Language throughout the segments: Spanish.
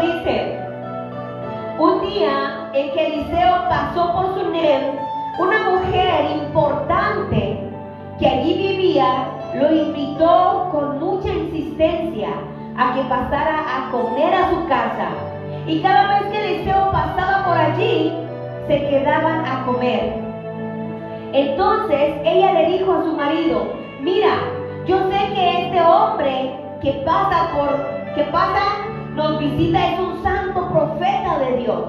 dice: un día en que Eliseo pasó por Sunem, una mujer importante que allí vivía lo invitó con mucha insistencia a que pasara a comer a su casa. Y cada vez que Eliseo pasaba por allí, se quedaban a comer. Entonces ella le dijo a su marido: mira, yo sé que este hombre que pasa nos visita es un santo profeta de Dios.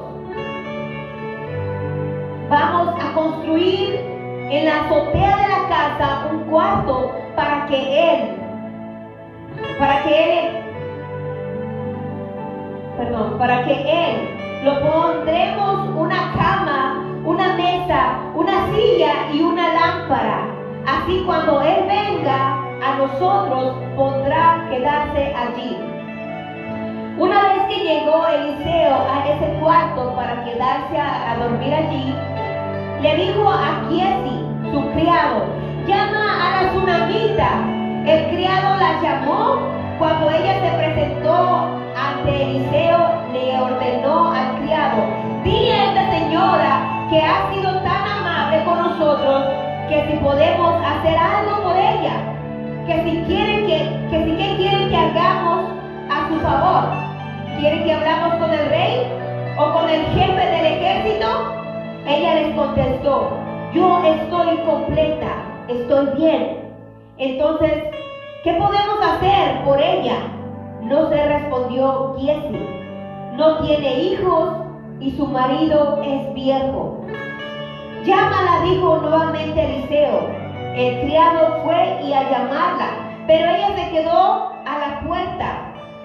Vamos a construir en la azotea de la casa un cuarto para que él lo pondremos una cama, una mesa, una silla y una lámpara. Así cuando él venga a nosotros podrá quedarse allí. Una vez que llegó Eliseo a ese cuarto para quedarse a dormir allí, le dijo a Giesi, su criado: llama a la tsunamita. El criado la llamó. Cuando ella se presentó ante Eliseo, le ordenó al criado: di a esta señora que ha sido tan amable con nosotros que si podemos hacer algo por ella, que si quieren ¿qué quieren que hagamos a su favor? ¿Quieren que hablamos con el rey o con el jefe del ejército? Ella les contestó: yo estoy completa, estoy bien. Entonces, ¿qué podemos hacer por ella? No se respondió Giesi. No tiene hijos y su marido es viejo. Llámala, dijo nuevamente Eliseo. El criado fue y a llamarla, pero ella se quedó a la puerta.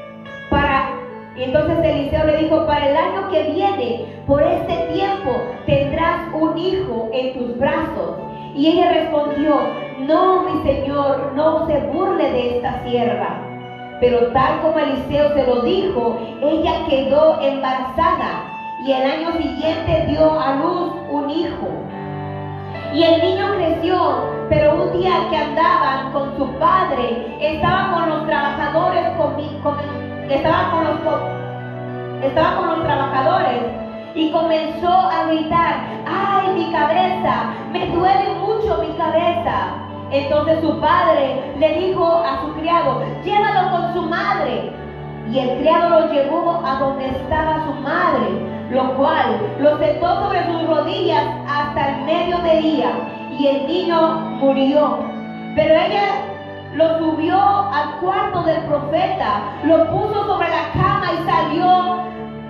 Y entonces Eliseo le dijo: para el año que viene, por este tiempo, tendrás un hijo en tus brazos. Y ella respondió: no, mi señor, no se burle de esta sierva. Pero tal como Eliseo se lo dijo, ella quedó embarazada y el año siguiente dio a luz un hijo. Y el niño creció, pero un día que andaban con su padre, estaba con los trabajadores y comenzó a gritar: ¡ay, mi cabeza! ¡Me duele mucho mi cabeza! Entonces su padre le dijo a su criado: llévalo con su madre. Y el criado lo llevó a donde estaba su madre, lo cual lo sentó sobre sus rodillas hasta el mediodía, y el niño murió. Pero ella lo subió al cuarto del profeta, lo puso sobre la cama y salió,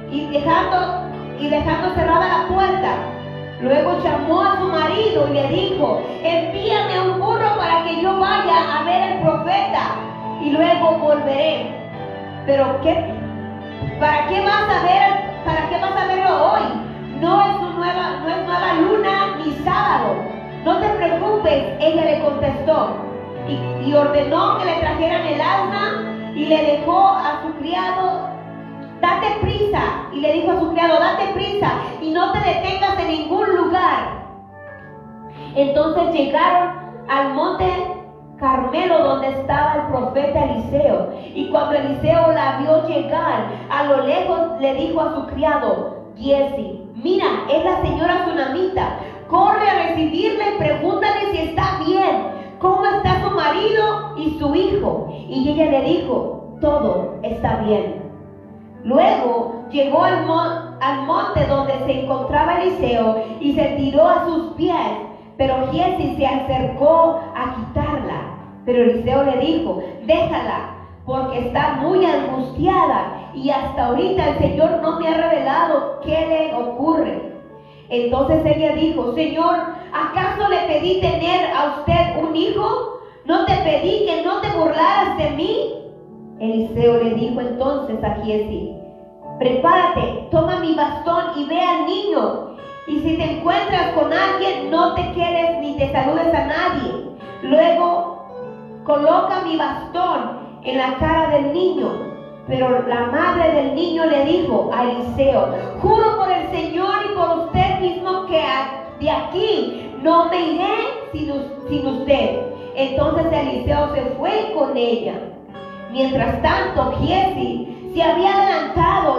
dejando cerrada la puerta. Luego llamó a su marido y le dijo: envíame un burro para que yo vaya a ver al profeta y luego volveré. Pero ¿para qué vas a verlo hoy? No es nueva luna ni sábado. No te preocupes, ella le contestó. Y ordenó que le trajeran el asna y le dejó a su criado: date prisa. Y le dijo a su criado: date prisa y no te detengas en ningún lugar. Entonces llegaron al monte Carmelo, donde estaba el profeta Eliseo. Y cuando Eliseo la vio llegar, a lo lejos le dijo a su criado Giesi: mira, es la señora tsunamita. Corre a recibirla y pregúntale si está bien. ¿Cómo está su marido y su hijo? Y ella le dijo: todo está bien. Luego llegó al monte donde se encontraba Eliseo y se tiró a sus pies. Pero Giesi se acercó a quitarla. Pero Eliseo le dijo: déjala, porque está muy angustiada y hasta ahorita el Señor no me ha revelado qué le ocurre. Entonces ella dijo: Señor, ¿acaso le pedí tener a usted un hijo? ¿No te pedí que no te burlaras de mí? Eliseo le dijo entonces a Giesi: prepárate, toma mi bastón y ve al niño. Y si te encuentras con alguien, no te quedes ni te saludes a nadie. Luego coloca mi bastón en la cara del niño. Pero la madre del niño le dijo a Eliseo: juro por el Señor y por usted mismo que de aquí no me iré sin usted. Entonces Eliseo se fue con ella. Mientras tanto, Giesi se había adelantado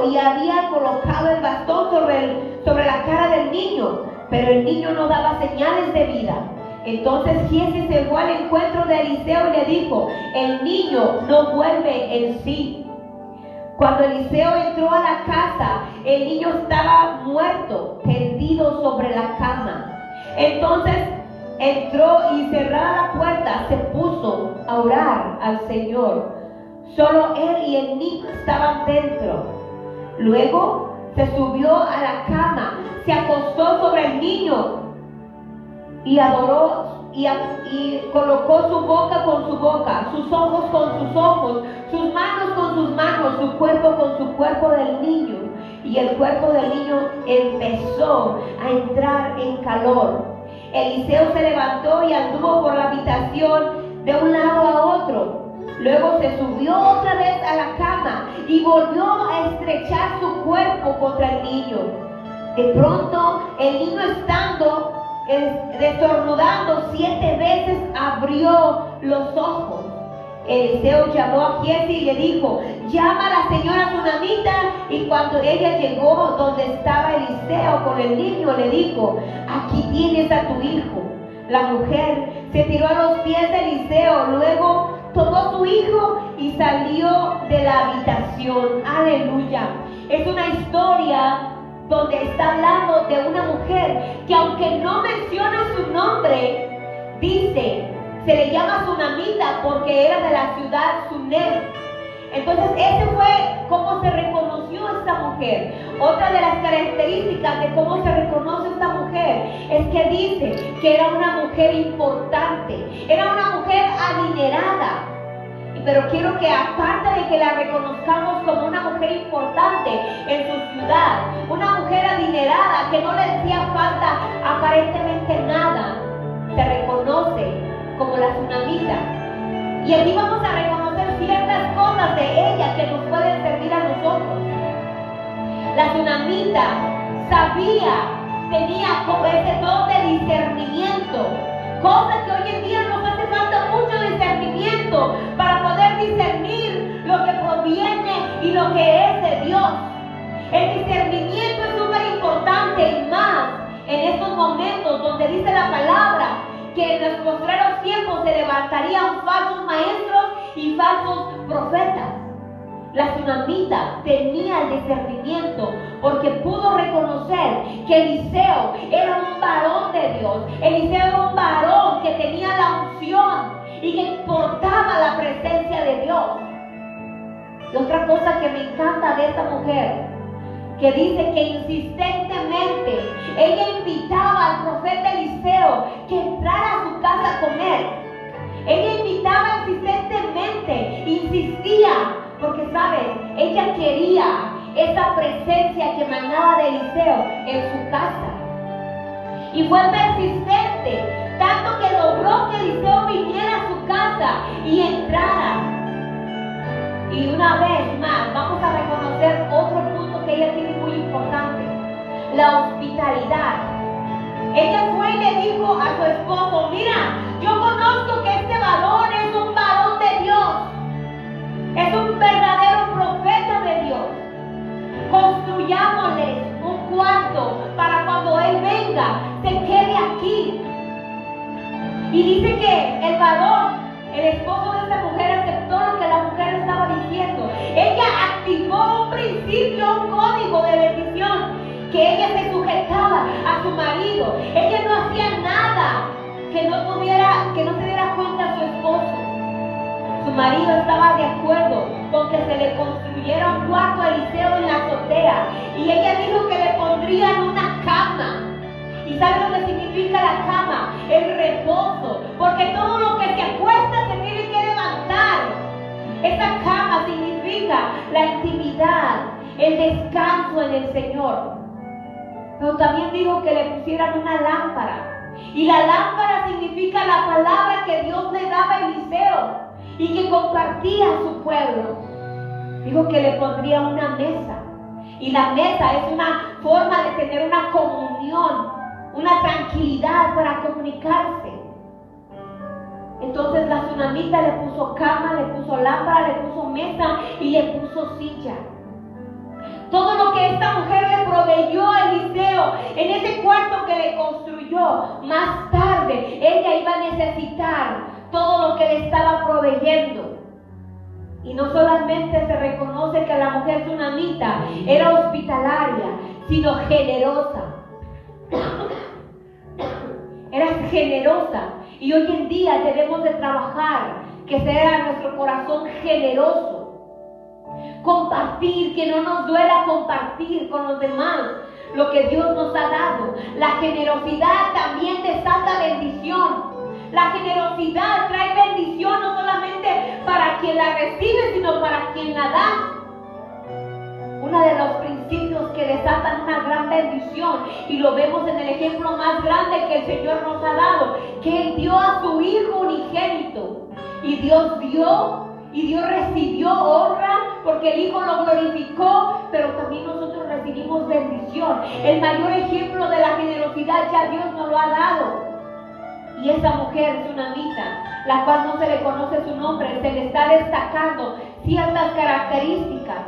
y había colocado el bastón sobre la cara del niño, pero el niño no daba señales de vida. Entonces Giezi se fue al encuentro de Eliseo y le dijo: el niño no vuelve en sí. Cuando Eliseo entró a la casa, el niño estaba muerto, tendido sobre la cama. Entonces entró y, cerrada la puerta, se puso a orar al Señor. Solo él y el niño estaban dentro. Luego se subió a la cama, se acostó sobre el niño y adoró y colocó su boca con su boca, sus ojos con sus ojos, sus manos con sus manos, su cuerpo con su cuerpo del niño. Y el cuerpo del niño empezó a entrar en calor. Eliseo se levantó y anduvo por la habitación de un lado a otro. Luego se subió otra vez a la cama y volvió a estrechar su cuerpo contra el niño. De pronto, el niño, estando estornudando 7 veces, abrió los ojos. Eliseo llamó a Giezi y le dijo: llama a la señora Tsunamita. Y cuando ella llegó donde estaba Eliseo con el niño, le dijo: aquí tienes a tu hijo. La mujer se tiró a los pies de Eliseo, luego tomó su hijo y salió de la habitación. Aleluya. Es una historia donde está hablando de una mujer que, aunque no menciona su nombre, dice, se le llama Tsunamita porque era de la ciudad Sunem. Entonces ese fue cómo se reconoció esta mujer. Otra de las características de cómo se reconoce esta mujer es que dice que era una mujer importante, era una mujer adinerada. Pero quiero que, aparte de que la reconozcamos como una mujer importante en su ciudad, una mujer adinerada que no le hacía falta aparentemente nada, se reconoce como la Tsunamita. Y aquí vamos a reconocer ciertas cosas de ella que nos pueden servir a nosotros. La Tsunamita tenía como ese don de discernimiento, cosa que hoy en día nos hace falta mucho discernimiento para poder discernir lo que proviene y lo que es de Dios. El discernimiento es súper importante, y más en estos momentos donde dice la palabra que en los postreros tiempos se levantarían falsos maestros y falsos profetas. La Tsunamita tenía el discernimiento porque pudo reconocer que Eliseo era un varón de Dios. Eliseo era un varón que tenía la unción y que portaba la presencia de Dios. Y otra cosa que me encanta de esta mujer, que dice que insistentemente ella invitaba al profeta Eliseo que entrara a su casa a comer. Ella invitaba insistentemente, insistía, porque sabes, ella quería esa presencia que emanaba de Eliseo en su casa. Y fue persistente, tanto que logró que Eliseo viniera a su casa y entrara. Y una vez más, vamos a reconocer otro punto que ella tiene muy importante: la hospitalidad. Ella fue y le dijo a su esposo: mira, yo conozco que este varón es un varón de Dios, es un verdadero profeta de Dios. Construyámosle un cuarto para cuando él venga, se quede aquí. Y dice que el varón, el esposo de esta mujer, aceptó lo que la mujer le estaba diciendo. Ella activó un principio, un código de bendición, que ella se sujetaba a su marido. Ella no hacía nada que no se diera cuenta a su esposo. Su marido estaba de acuerdo con que se le construyera un cuarto a Eliseo en la azotea, y ella dijo que le pondrían una cama. ¿Y sabe lo que significa la cama? El reposo, porque todo lo que se acuesta se tiene que levantar. Esa cama significa la intimidad, el descanso en el Señor. Pero también dijo que le pusieran una lámpara, y la lámpara significa la palabra que Dios le daba a Eliseo y que compartía a su pueblo. Dijo que le pondría una mesa, y la mesa es una forma de tener una comunión, una tranquilidad para comunicarse. Entonces la Tsunamita le puso cama, le puso lámpara, le puso mesa y le puso silla. Todo esta mujer le proveyó a Eliseo en ese cuarto que le construyó, más tarde ella iba a necesitar todo lo que le estaba proveyendo. Y no solamente se reconoce que la mujer tsunamita era hospitalaria, sino generosa. Era generosa. Y hoy en día debemos de trabajar que sea nuestro corazón generoso. Compartir, que no nos duela compartir con los demás lo que Dios nos ha dado. La generosidad también desata bendición. La generosidad trae bendición no solamente para quien la recibe, sino para quien la da. Uno de los principios que desatan una gran bendición, y lo vemos en el ejemplo más grande que el Señor nos ha dado, que Él dio a su Hijo unigénito. Y Dios dio, y Dios recibió honra, porque el Hijo lo glorificó, pero también nosotros recibimos bendición. El mayor ejemplo de la generosidad ya Dios nos lo ha dado. Y esa mujer tsunamita, la cual no se le conoce su nombre, se le está destacando ciertas características,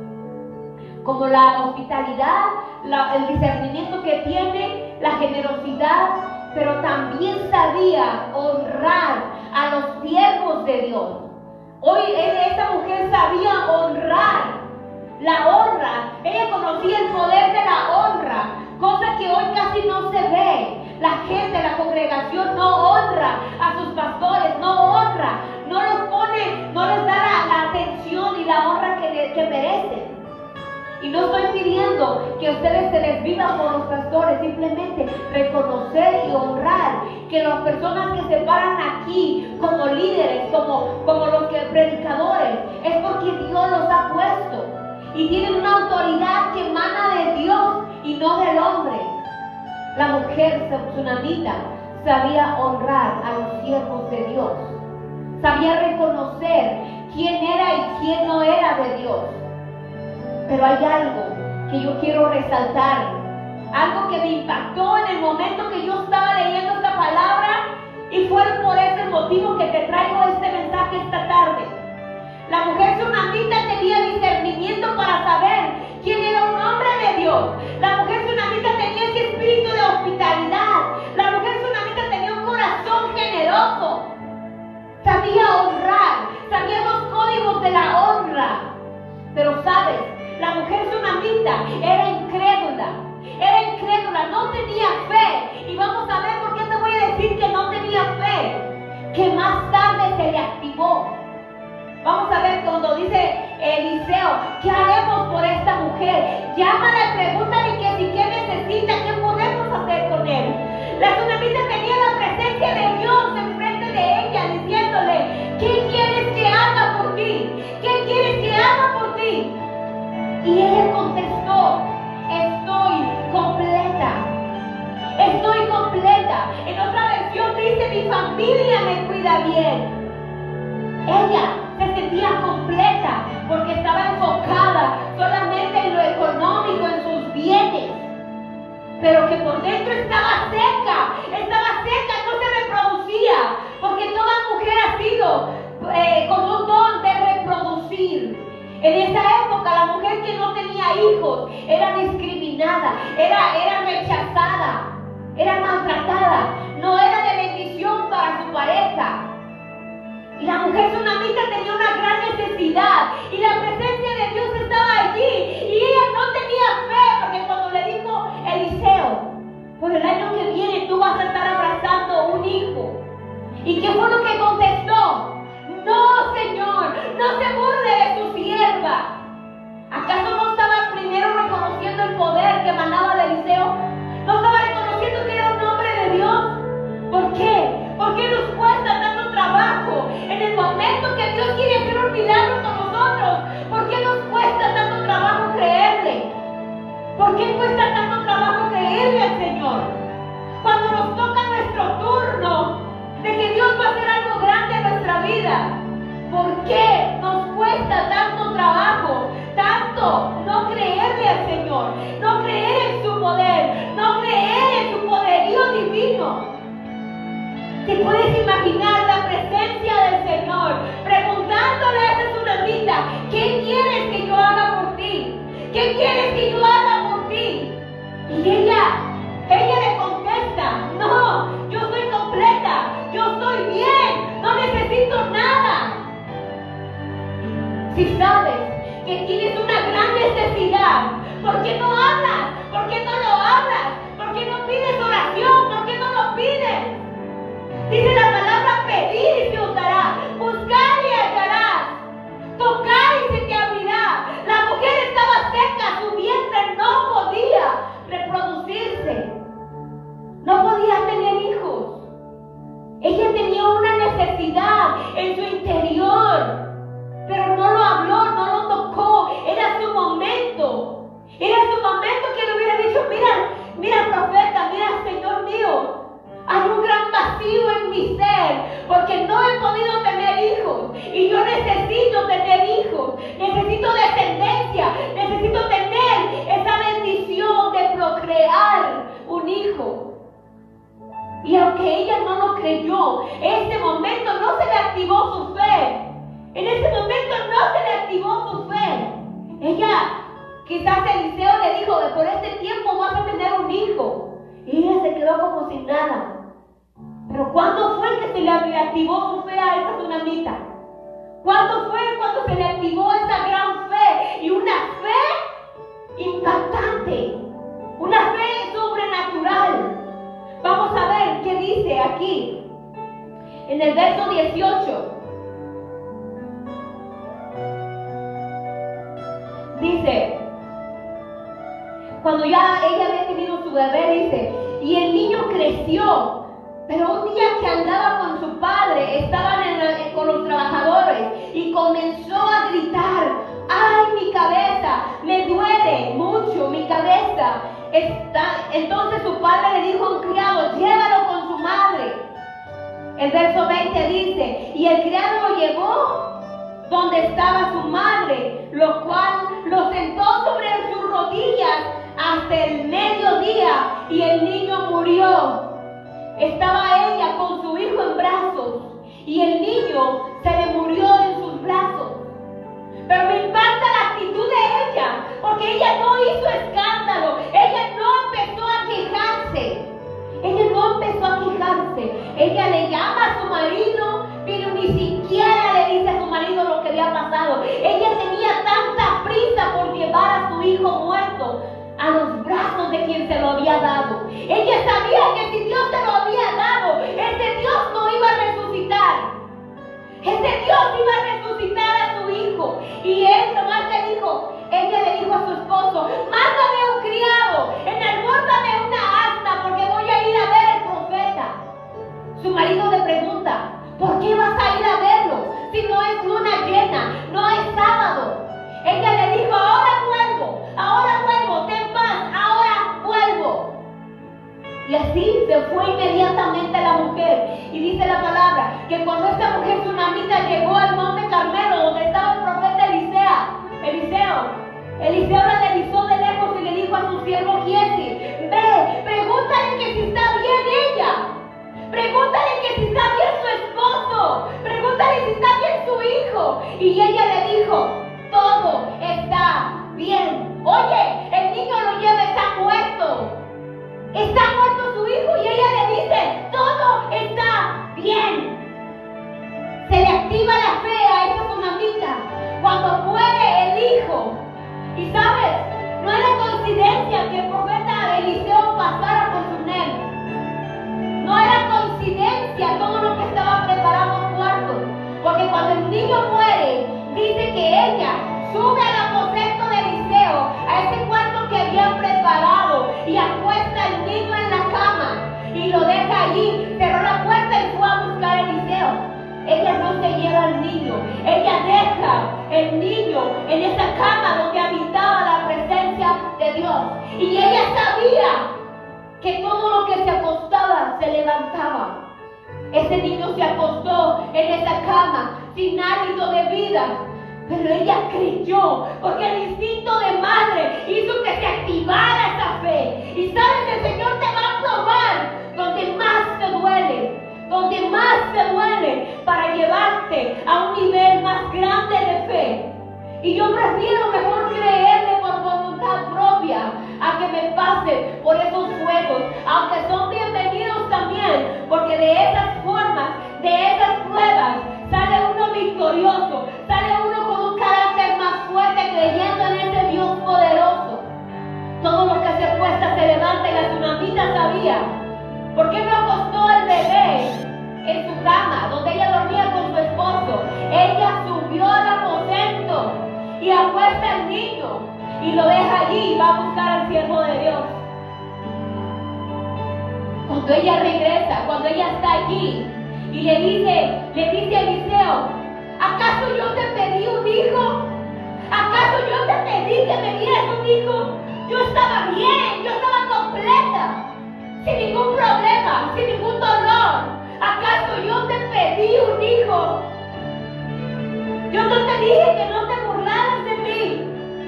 como la hospitalidad, el discernimiento que tiene, la generosidad, pero también sabía honrar a los siervos de Dios. Hoy esta mujer sabía honrar, la honra. Ella conocía el poder de la honra, cosa que hoy casi no se ve. La gente, la congregación no honra a sus pastores, no honra, no los pone, no les da la atención y la honra que merecen. Y no estoy pidiendo que ustedes se desvivan por los pastores, simplemente reconocer y honrar que las personas que se paran aquí como líderes, como los predicadores, es porque Dios los ha puesto y tienen una autoridad que emana de Dios y no del hombre. La mujer tsunamita sabía honrar a los siervos de Dios, sabía reconocer quién era y quién no era de Dios. Pero hay algo que yo quiero resaltar, algo que me impactó en el momento que yo estaba leyendo esta palabra, y fue por ese motivo que te traigo este mensaje esta tarde. La mujer tsunamita tenía discernimiento para saber quién era un hombre de Dios. La mujer tsunamita tenía ese espíritu de hospitalidad. La mujer tsunamita tenía un corazón generoso. Sabía honrar, sabía los códigos de la honra. Pero sabes, la mujer tsunamita era incrédula, no tenía fe. Y vamos a ver por qué te voy a decir que no tenía fe, que más tarde se le activó. Vamos a ver cuando dice Eliseo, ¿qué haremos por esta mujer? Llámala y pregúntale qué necesita, qué podemos hacer con él. La tsunamita tenía la presencia de Dios enfrente de ella, diciéndole, ¿qué quieres que haga por ti? ¿Qué quieres que haga por ti? Y ella contestó, estoy completa. Estoy completa. En otra versión dice, mi familia me cuida bien. Ella se sentía completa porque estaba enfocada solamente en lo económico, en sus bienes, pero que por dentro estaba seca, no se reproducía, porque toda mujer ha sido con un don de reproducir. En esa época la mujer que no tenía hijos era discriminada, era rechazada, era maltratada, no era de bendición para su pareja. Y la mujer tsunamita tenía una gran necesidad y la presencia de Dios estaba allí, y ella no tenía fe, porque cuando le dijo Eliseo, por el año que viene tú vas a estar abrazando un hijo, ¿y qué fue lo que contestó? No, Señor, no se burle de tu sierva. ¿Acaso no estaba primero reconociendo el poder que emanaba de Eliseo? ¿No estaba reconociendo que era un hombre de Dios? ¿Por qué? ¿Por qué nos cuesta tanto trabajo en el momento que Dios quiere hacer un milagro con nosotros? ¿Por qué nos cuesta tanto trabajo creerle? ¿Por qué cuesta tanto trabajo creerle al Señor? Cuando nos toca nuestro turno de que Dios va a hacer algo grande en nuestra vida, ¿por qué nos cuesta tanto trabajo, tanto no creerle al Señor, no creer en su poder, no creer en su poderío divino? ¿Te puedes imaginar la presencia del Señor preguntándole a esa tsunamita, ¿qué quieres que yo haga por ti? ¿Qué quieres que yo haga ¿Por qué no hablas? ¿Por qué no lo hablas? ¿Por qué no pides oración? ¿Por qué no lo pides? Dice la palabra: pedir y se os dará, buscar y hallarás, tocar y se te abrirá. La mujer estaba seca, su vientre no podía reproducirse, no podía tener hijos. Ella tenía una necesidad en su interior, pero no lo habló, no lo tocó. Era su momento. Era su momento que le hubiera dicho: mira profeta, mira Señor mío, hay un gran vacío en mi ser, porque no he podido tener hijos, y yo necesito tener hijos, necesito descendencia, necesito tener esa bendición de procrear un hijo. Y aunque ella no lo creyó, en ese momento no se le activó su fe. En ese momento no se le activó su fe. Ella, quizás Eliseo le dijo: por este tiempo vas a tener un hijo. Y ella se quedó como sin nada. Pero ¿cuándo fue que se le activó su fe a esa tsunamita? ¿Cuándo fue cuando se le activó esa gran fe? Y una fe impactante, una fe sobrenatural. Vamos a ver qué dice aquí, en el verso 18. Dice, cuando ya ella había tenido su bebé, dice: y el niño creció, pero un día que andaba con su padre, estaban con los trabajadores, y comenzó a gritar: ¡ay, mi cabeza! Me duele mucho mi cabeza. Entonces su padre le dijo a un criado: llévalo con su madre. El verso 20 dice: y el criado lo llevó donde estaba su madre, lo cual lo sentó sobre sus rodillas hasta el mediodía, y el niño murió. Estaba ella con su hijo en brazos, y el niño se le murió en sus brazos. Pero me impacta la actitud de ella, porque ella no hizo escándalo, ella no empezó a quejarse. Ella le llama a su marido, pero ni siquiera le dice a su marido lo que había pasado. Ella tenía tanta prisa por llevar a su hijo muerto a los brazos de quien se lo había dado. Ella sabía que si Dios se lo había dado, ese Dios no iba a resucitar. Ese Dios iba a resucitar a su hijo. Y él nomás le dijo, ella le dijo a su esposo: mándame un criado, enalbórdame una asna, porque voy a ir a ver al profeta. Su marido le pregunta: ¿por qué vas a ir a verlo si no es luna llena, no es sábado? Ella le dijo: ahora vuelvo, ten paz, ahora vuelvo. Y así se fue inmediatamente la mujer. Y dice la palabra que cuando esta mujer tsunamita llegó al monte Carmelo, donde estaba el profeta Eliseo la revisó de lejos y le dijo a su siervo Giezi: ve, pregúntale que si está bien ella, pregúntale que si está bien su esposo, pregúntale si está bien su hijo. Y ella le dijo: todo está bien. Oye, el niño lo lleva, está muerto. Está muerto su hijo. Y ella le dice: todo está bien. Se le activa la fe a esa tsunamita cuando muere el hijo. Y sabes, no era coincidencia que el profeta Eliseo pasara por Sunem. No era coincidencia todo lo que estaba preparando el cuarto. Porque cuando el niño muere, dice que ella sube al aposento de Eliseo, a ese cuarto que habían preparado, y acuesta al niño en la cama y lo deja allí. Cerró la puerta y fue a buscar a Eliseo. Ella no se lleva al niño, ella deja el niño en esa cama donde habitaba la presencia de Dios. Y ella sabía que todo lo que se acostaba se levantaba. Ese niño se acostó en esa cama sin hálito de vida, pero ella creyó, porque el instinto de madre hizo que se activara esa fe. Y sabes, el Señor te va a probar donde más te duele, para llevarte a un nivel más grande de fe. Y yo prefiero mejor creerle por voluntad propia a que me pase por esos fuegos, aunque son bienvenidos también, porque de esas formas, de esas pruebas, sale uno victorioso, sale uno con un carácter más fuerte, creyendo en ese Dios poderoso. ¿Por qué no acostó al bebé en su cama, donde ella dormía con su esposo? Ella subió al aposento y acuesta al niño y lo deja allí y va a buscar al siervo de Dios. Cuando ella regresa, cuando ella está allí y le dice a Eliseo: ¿acaso yo te pedí un hijo? ¿Acaso yo te pedí que me dieras un hijo? Yo estaba bien, yo estaba completa, sin ningún problema, sin ningún dolor. ¿Acaso yo te pedí un hijo? Yo no te dije que no te burlaras de mí.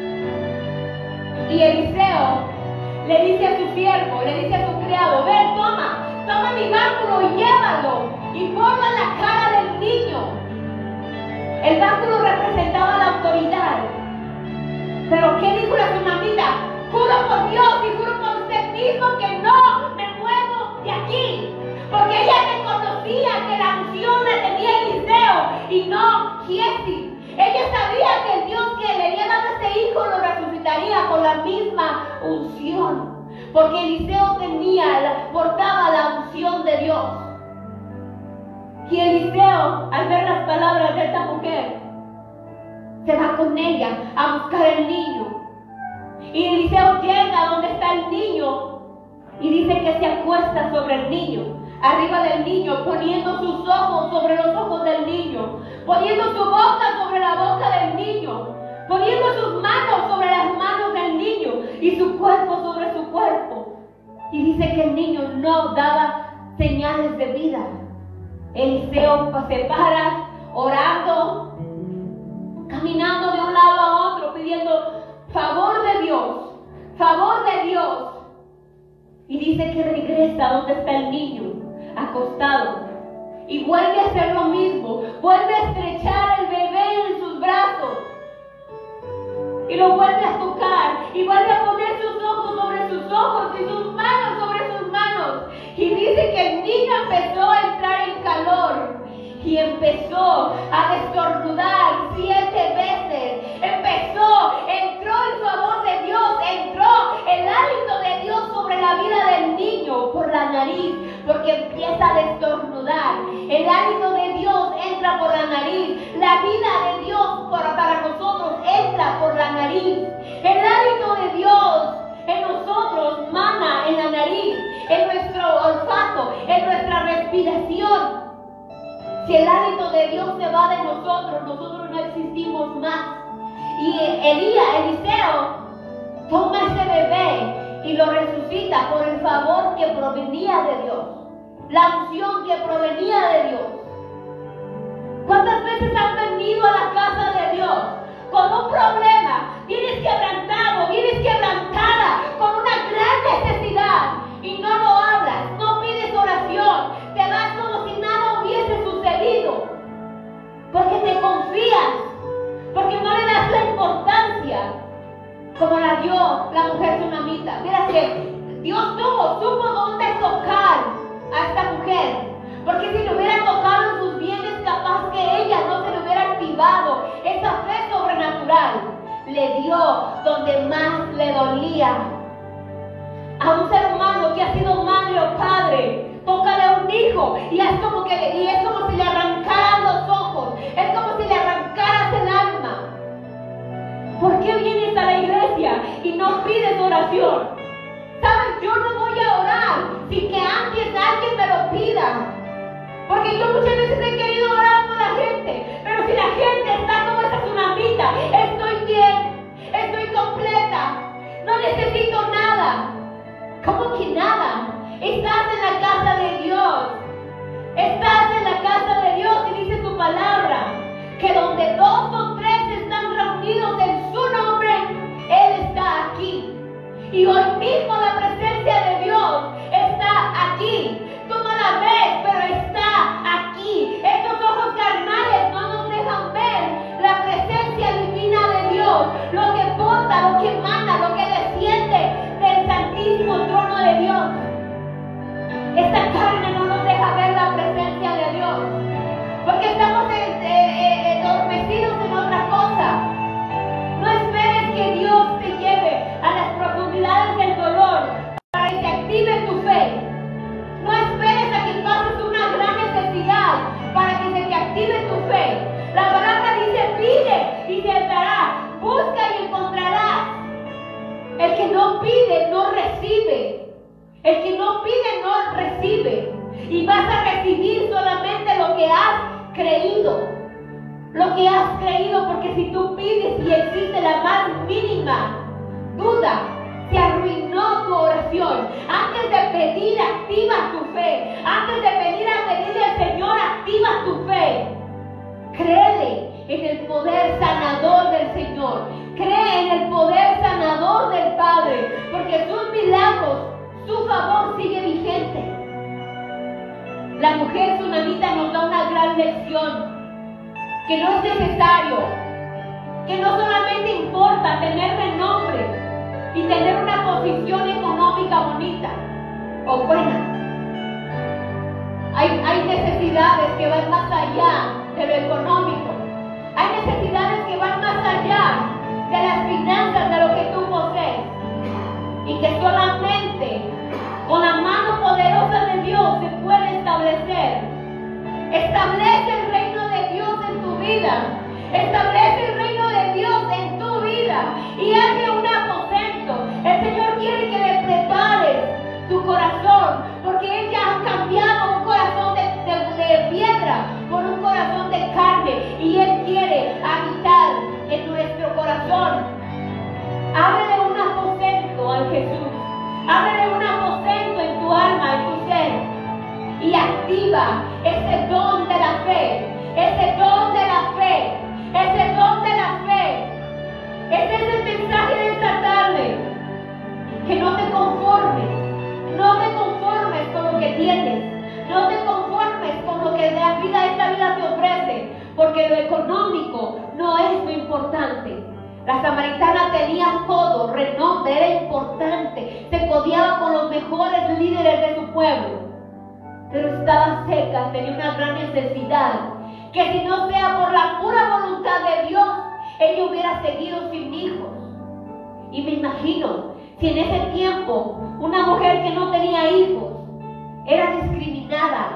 Y Eliseo le dice a su siervo, le dice a su criado: ven, toma mi báculo y llévalo y ponlo en la cara del niño. El báculo representaba la autoridad. Pero ¿qué dijo la tsunamita? Juro por Dios y juro por usted mismo que no me muevo de aquí. Porque ella reconocía que la unción la tenía Eliseo y no Giesi. Ella sabía que el Dios que le había dado a ese hijo lo resucitaría con la misma unción. Porque Eliseo portaba la unción de Dios. Y Eliseo, al ver las palabras de esta mujer, se va con ella a buscar el niño. Y Eliseo llega donde está el niño y dice que se acuesta sobre el niño, arriba del niño, poniendo sus ojos sobre los ojos del niño, poniendo su boca sobre la boca del niño, poniendo sus manos sobre las manos del niño y su cuerpo sobre su cuerpo. Y dice que el niño no daba señales de vida. Eliseo se para orando, caminando de un lado a otro, pidiendo favor de Dios, favor de Dios. Y dice que regresa donde está el niño, acostado, y vuelve a hacer lo mismo, vuelve a estrechar el bebé en sus brazos, y lo vuelve a tocar, y vuelve a poner sus ojos sobre sus ojos, y sus manos sobre sus manos. Y dice que el niño empezó a entrar en calor, y empezó a estornudar 7 veces. Entró el favor de Dios, entró el hálito de Dios sobre la vida del niño por la nariz, porque empieza a estornudar. El hálito de Dios entra por la nariz. La vida de Dios para nosotros entra por la nariz. El hálito de Dios en nosotros mana en la nariz, en nuestro olfato, en nuestra respiración. Si el hálito de Dios se va de nosotros, nosotros no existimos más. Y Eliseo toma ese bebé y lo resucita por el favor que provenía de Dios, la unción que provenía de Dios. ¿Cuántas veces has venido a la casa de Dios con un problema? Vienes quebrantado, vienes quebrantada, con una gran necesidad y no lo hablas, no pides oración, te vas como si nada hubiese sucedido, porque te confías, porque no le das la importancia como la dio la mujer tsunamita. Mira que Dios supo dónde tocar a esta mujer, porque si le hubiera tocado en sus bienes, capaz que ella no se le hubiera activado esa fe sobrenatural. Le dio donde más le dolía. A un ser humano que ha sido madre o padre, tócale a un hijo y es como si le arrancaran los ojos, es como si le arrancaras el alma. ¿Por qué vienes a la iglesia y no pides oración? ¿Sabes? Yo no voy a orar sin que antes alguien me lo pida. Porque yo muchas veces he querido orar por la gente, pero si la gente está como esa tsunamita, estoy bien, estoy completa, no necesito nada. ¿Cómo que nada? Estás en la casa de Dios. Estás en la casa de Dios y dice tu palabra que donde 2 o 3 están reunidos en su nombre, Él está aquí. Y hoy mismo la presencia de Dios está aquí. Tú no la ves, pero está aquí. Estos ojos carnales no nos dejan ver la presencia divina de Dios, lo que porta, lo que manda, lo que desciende del santísimo trono de Dios. Esta carne no nos deja ver la presencia de Dios, porque estamos adormecidos en recibe. El que no pide no recibe. Y vas a recibir solamente lo que has creído. Lo que has creído, porque si tú pides y existe la más mínima duda, se arruinó tu oración. Antes de pedir, activa tu fe. Antes de pedirle al Señor, activa tu fe. Créele en el poder sanador del Señor. Cree en el poder sanador del Padre, porque sus milagros, su favor sigue vigente. La mujer tsunamita nos da una gran lección, que no es necesario, que no solamente importa tener renombre y tener una posición económica bonita o buena. Hay necesidades que van más allá de lo económico. Hay necesidades que van más allá de las finanzas, de lo que tú posees. Y que solamente con la mano poderosa de Dios se puede establecer. Establece el reino de Dios en tu vida. Establece el reino de Dios en tu vida. Y hazle un aposento. El Señor quiere que le prepares tu corazón, porque Él ya ha cambiado un corazón de piedra por un corazón de carne. Y Él quiere habitar en nuestro corazón. Ábrele un aposento al Jesús. Ábrele un aposento en tu alma, en tu ser. Y activa ese don de la fe. Ese don de la fe. Ese don de la fe. Ese es el mensaje de esta tarde. Que no te conformes. No te conformes con lo que tienes. No te conformes con lo que esta vida te ofrece. Porque lo económico no es lo importante. La samaritana tenía todo, renombre, era importante. Se codeaba con los mejores líderes de su pueblo. Pero estaba seca, tenía una gran necesidad. Que si no sea por la pura voluntad de Dios, ella hubiera seguido sin hijos. Y me imagino, si en ese tiempo una mujer que no tenía hijos era discriminada,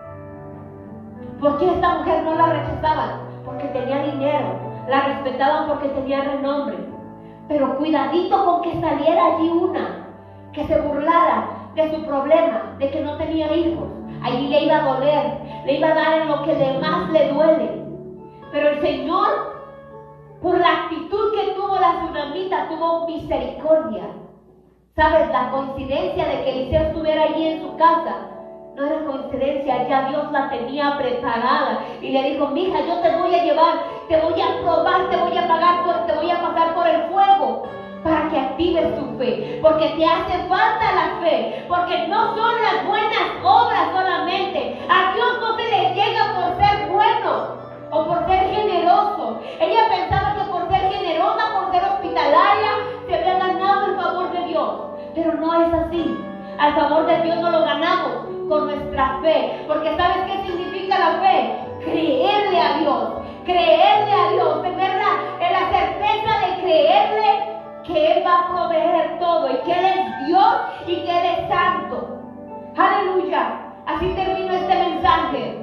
¿por qué esta mujer no la rechazaban? Porque tenía dinero. La respetaban porque tenía renombre. Pero cuidadito con que saliera allí una que se burlara de su problema, de que no tenía hijos. Allí le iba a doler, le iba a dar en lo que más le duele. Pero el Señor, por la actitud que tuvo la tsunamita, tuvo misericordia. ¿Sabes? La coincidencia de que Eliseo estuviera allí en su casa no era coincidencia, ya Dios la tenía preparada. Y le dijo: mija, yo te voy a llevar, te voy a probar, te voy a pasar por el fuego, para que actives tu fe. Porque te hace falta la fe. Porque no son las buenas obras solamente. A Dios no se le llega por ser bueno o por ser generoso. Ella pensaba que por ser generosa, por ser hospitalaria, se había ganado el favor de Dios. Pero no es así. Al favor de Dios no lo ganamos con nuestra fe. Porque ¿sabes qué significa la fe? Creerle a Dios. Creerle a Dios. Tener la certeza de creerle que Él va a proveer todo. Y que Él es Dios y que Él es santo. Aleluya. Así termino este mensaje.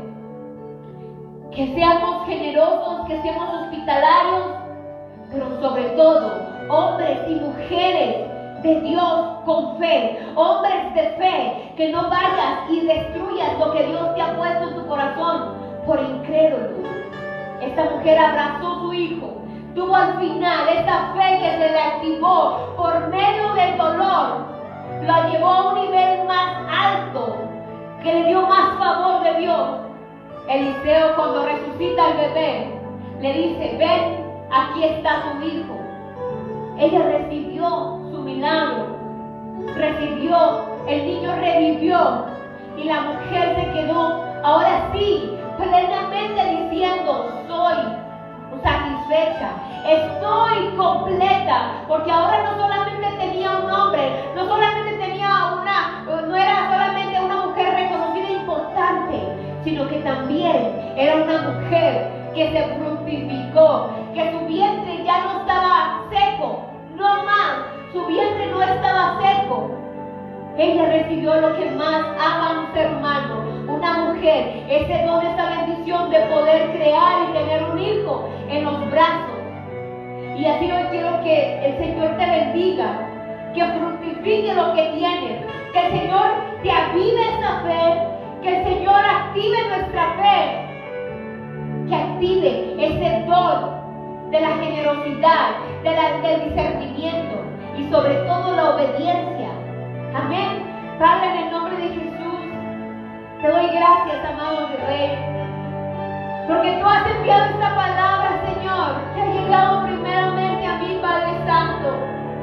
Que seamos generosos, que seamos hospitalarios, pero sobre todo hombres y mujeres de Dios con fe, hombres de fe, que no vayas y destruyas lo que Dios te ha puesto en tu corazón por incrédulo. Esta mujer abrazó a su hijo, tuvo al final esta fe que se le activó por medio del dolor, la llevó a un nivel más alto, que le dio más favor de Dios. Eliseo, cuando resucita al bebé, le dice: ven, aquí está tu hijo. Ella recibió su milagro, el niño revivió, y la mujer se quedó, ahora sí, plenamente diciendo: soy satisfecha, estoy completa, porque ahora no solamente tenía un nombre, no era solamente una mujer reconocida e importante, sino que también era una mujer que se fructificó, que su vientre ya no estaba seco, no más, su vientre no estaba seco. Ella recibió lo que más ama un ser humano, una mujer, ese don, esa bendición de poder crear y tener un hijo en los brazos. Y así hoy quiero que el Señor te bendiga, que fructifique lo que tienes, que el Señor te avive esa fe, que el Señor active nuestra fe, que active ese don de la generosidad, del discernimiento y sobre todo la obediencia. Amén. Padre, en el nombre de Jesús, te doy gracias, amado mi Rey, porque tú has enviado esta palabra, Señor, que ha llegado primeramente a mí, Padre Santo,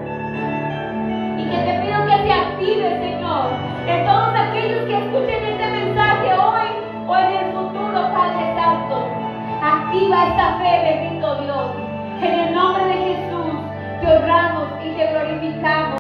y que te pido que se active, Señor, en todos aquellos que escuchen este mensaje hoy o en el futuro, Padre Santo. Activa esa fe, bendito Dios. En el nombre de Jesús te honramos y te glorificamos.